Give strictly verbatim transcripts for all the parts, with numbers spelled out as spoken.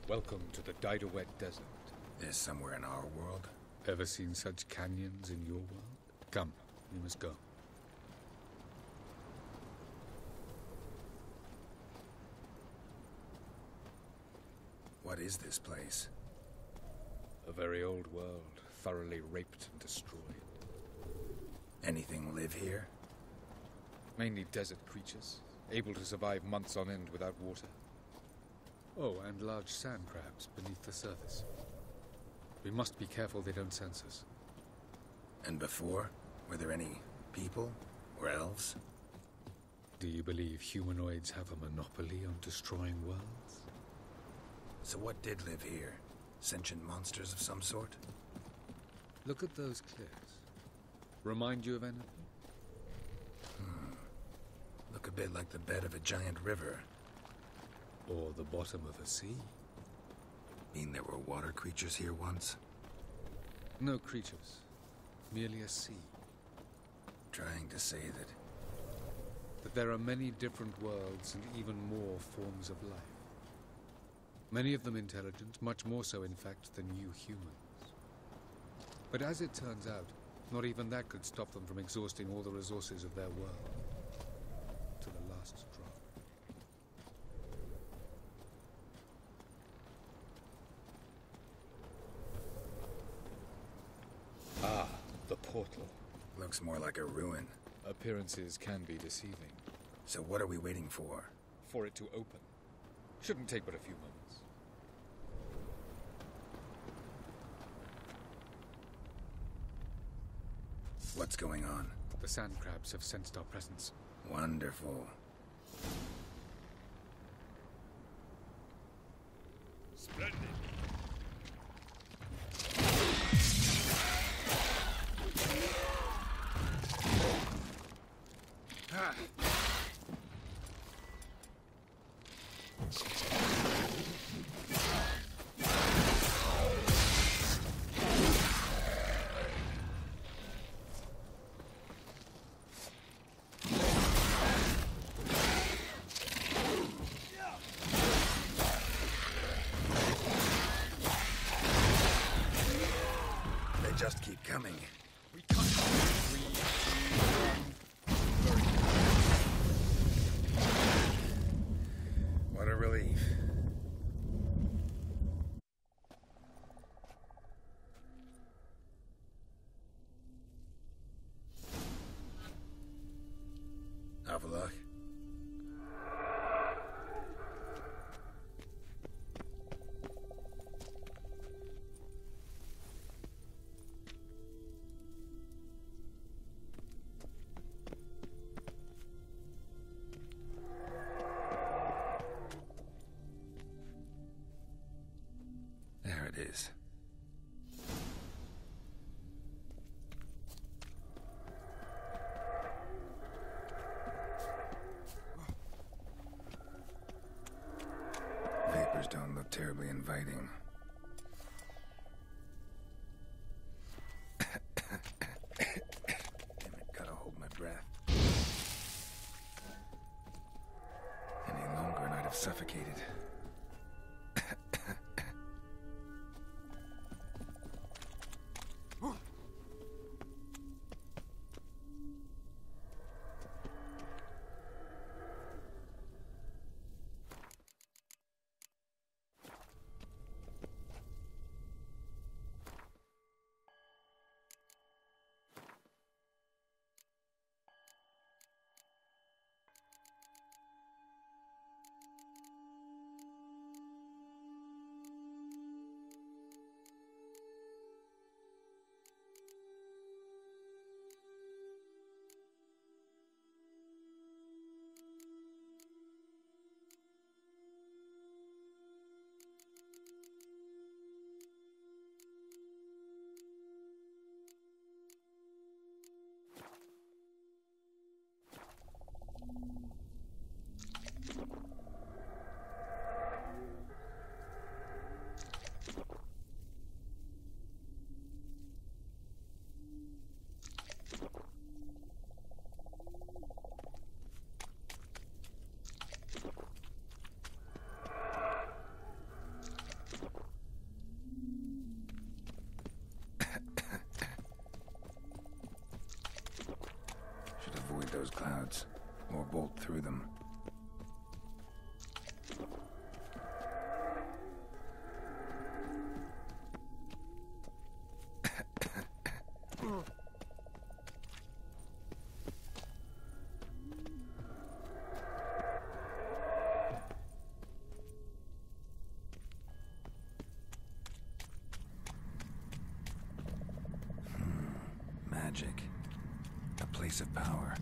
Welcome to the Diderwet Desert. There's somewhere in our world? Ever seen such canyons in your world? Come, you must go. What is this place? A very old world, thoroughly raped and destroyed. Anything live here? Mainly desert creatures, able to survive months on end without water. Oh, and large sand crabs beneath the surface. We must be careful they don't sense us. And before? Were there any people? Or elves? Do you believe humanoids have a monopoly on destroying worlds? So what did live here? Sentient monsters of some sort? Look at those cliffs. Remind you of anything? Hmm. Look a bit like the bed of a giant river. Or the bottom of a sea. Mean there were water creatures here once? No creatures. Merely a sea. Trying to say that... That there are many different worlds and even more forms of life. Many of them intelligent, much more so in fact than you humans. But as it turns out, not even that could stop them from exhausting all the resources of their world. To the last drop. Ah, the portal. Looks more like a ruin. Appearances can be deceiving. So what are we waiting for? For it to open. Shouldn't take but a few moments. What's going on? The sand crabs have sensed our presence. Wonderful. Splendid. Ah. They just keep coming. We can't. Three, two, one. What a relief. Avalac'h? There it is. Vapors don't look terribly inviting. Damn it, gotta hold my breath. Any longer and I'd have suffocated. bolt through them. Magic. A place of power.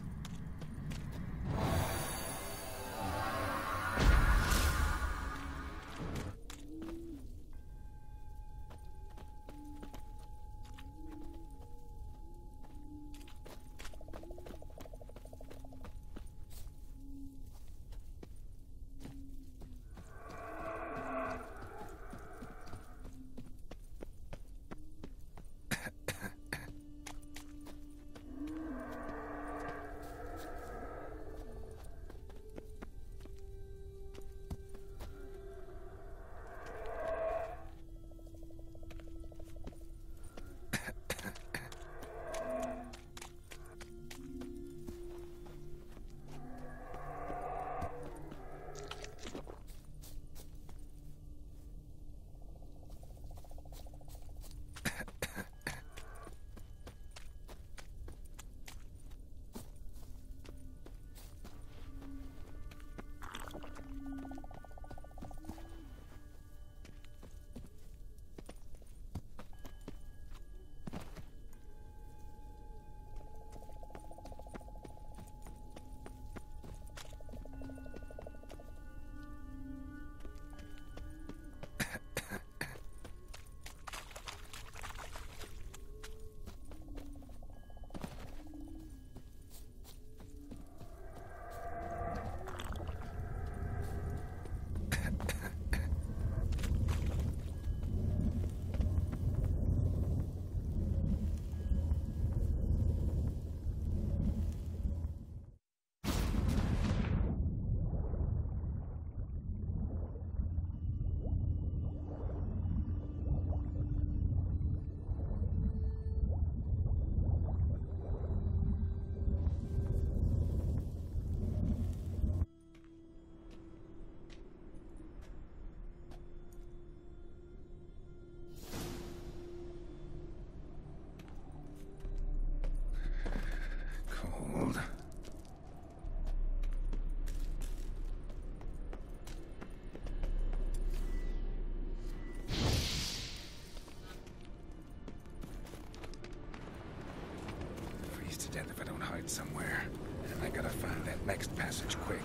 Death if I don't hide somewhere. And I gotta find that next passage quick.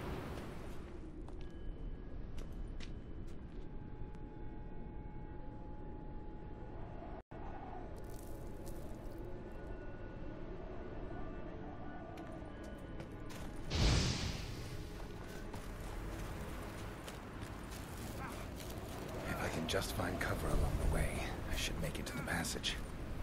If I can just find cover along the way, I should make it to the passage.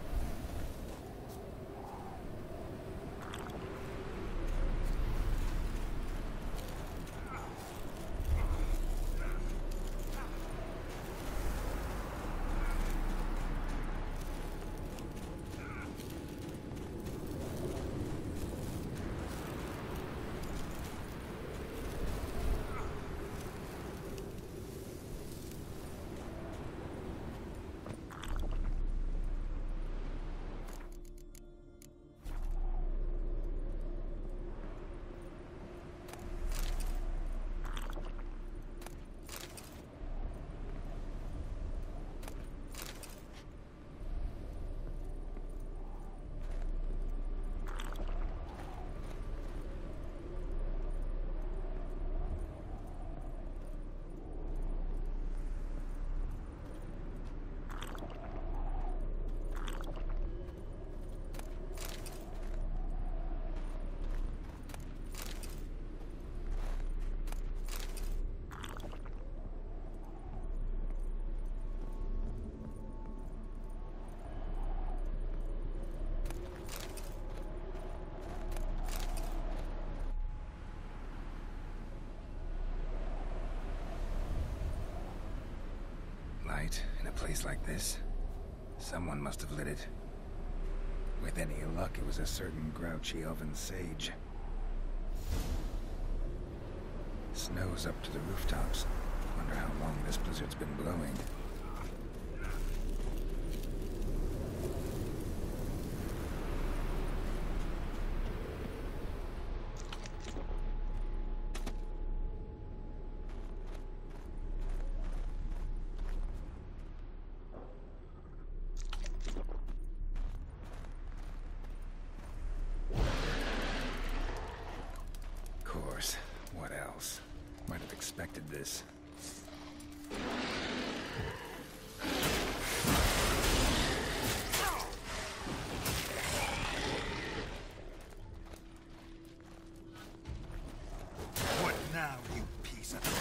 In a place like this, someone must have lit it. With any luck, it was a certain grouchy elven sage. Snow's up to the rooftops. Wonder how long this blizzard's been blowing. What else? Might have expected this. What now, you piece of...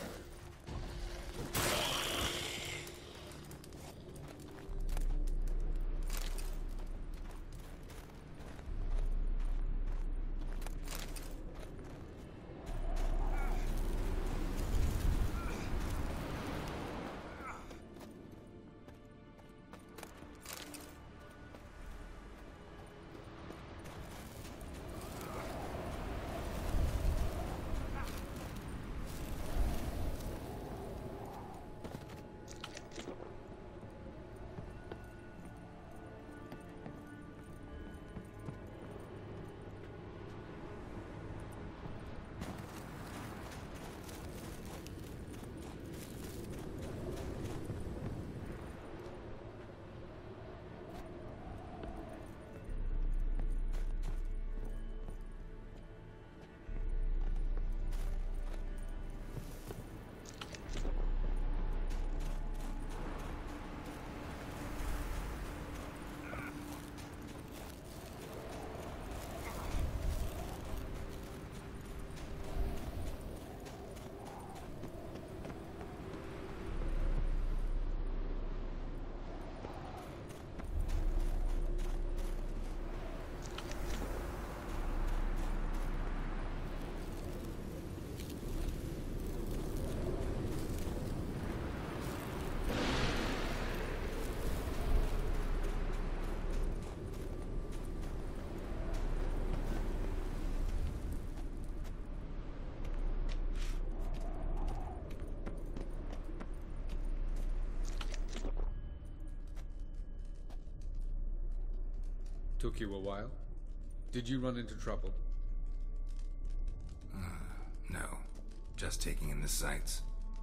Took you a while? Did you run into trouble? Uh, no. Just taking in the sights.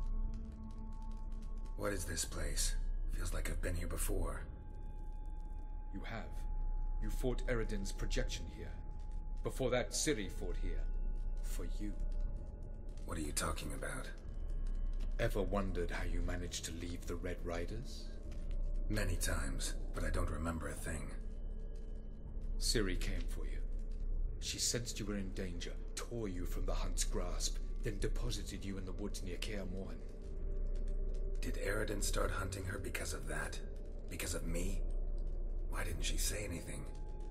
What is this place? Feels like I've been here before. You have. You fought Eridan's projection here. Before that, Ciri fought here. For you. What are you talking about? Ever wondered how you managed to leave the Red Riders? Many times, but I don't remember a thing. Ciri came for you. She sensed you were in danger, tore you from the Hunt's grasp, then deposited you in the woods near Kaer Morhen. Did Eridan start hunting her because of that? Because of me? Why didn't she say anything?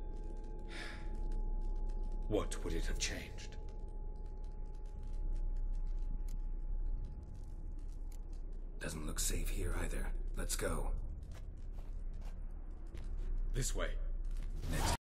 What would it have changed? Doesn't look safe here either. Let's go. This way. Next.